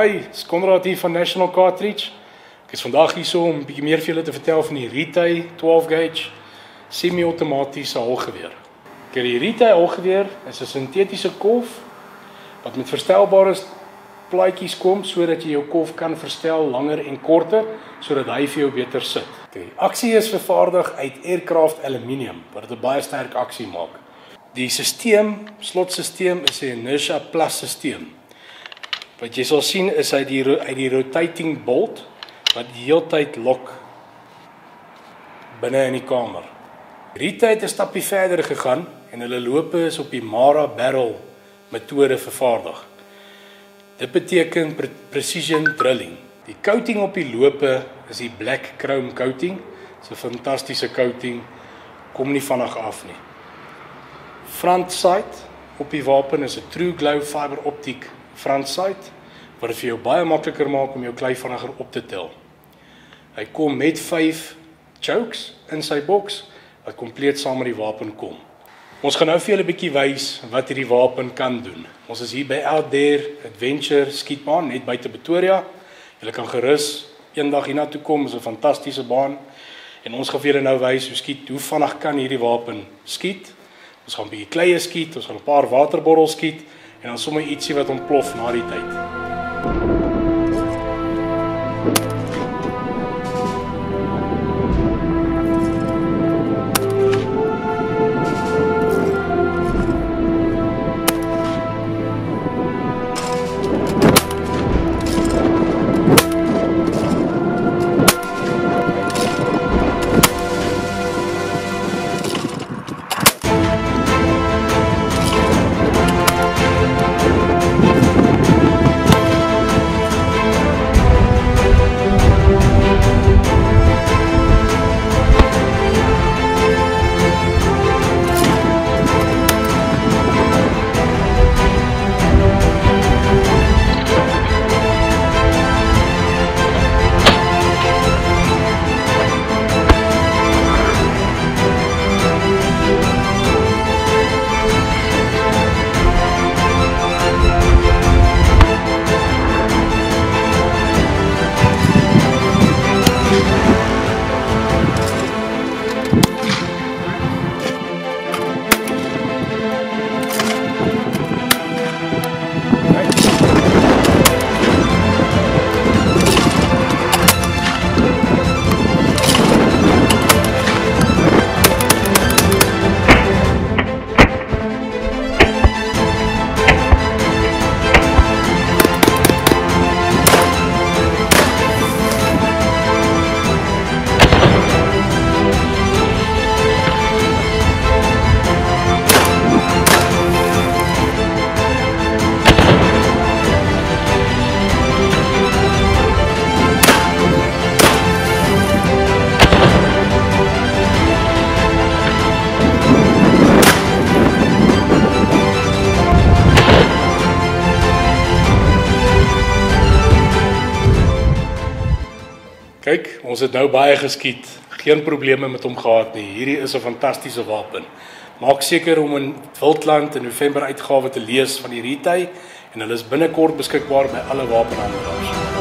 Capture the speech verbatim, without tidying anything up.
Hi, is Conrad hier van National Cartridge. Ek is vandag hier so om 'n bietjie meer vir julle te vertel van die Retay twaalf gauge semi-outomatiese haelgeweer. Kyk, die Retay haelgeweer is 'n sintetiese kolf wat met verstelbare plaatjies kom sodat jy jou kolf kan verstel langer en korter sodat hy vir jou beter sit. Die aksie is vervaardig uit aircraft aluminium wat 'n baie sterk aksie maak. Die stelsel, slotstelsel is 'n inertia plus stelsel. Wat jy sal sien is uit die uit die rotating bolt wat die hele tyd lok binne in die kamer. Retay het 'n stapie verder gegaan en hulle lope is op die Mara barrel metode vervaardig. Dit beteken pre precision drilling. Die coating op die lope is die black chrome coating. Dit is 'n fantastiese coating, kom nie vinnig af nie. Front sight op die wapen is 'n true glow fiber optic front sight wat dit vir jou baie makliker maak om jou klei vinniger op te tel. Hy kom met vyf chokes in sy boks wat kompleet saam met die wapen kom. Ons gaan nou vir julle 'n bietjie wys wat hierdie wapen kan doen. Ons is hier by Out There Adventure skietbaan net buite Pretoria. Julle kan gerus eendag hiernatoe kom, is 'n fantastiese baan. En ons gaan vir julle nou wys hoe skiet, hoe vinnig kan hierdie wapen skiet. Ons gaan 'n bietjie kleie skiet, ons gaan 'n paar waterborrels skiet en dan sommer ietsie wat ontplof na die tyd. Kyk, ons het nou baie geskiet, geen probleme met hom gehad nie. Hierdie is 'n fantastiese wapen. Maak seker om in Wildland in November uitgawe te lees van die Retay en hulle is binnekort beskikbaar by alle wapenhandelaars.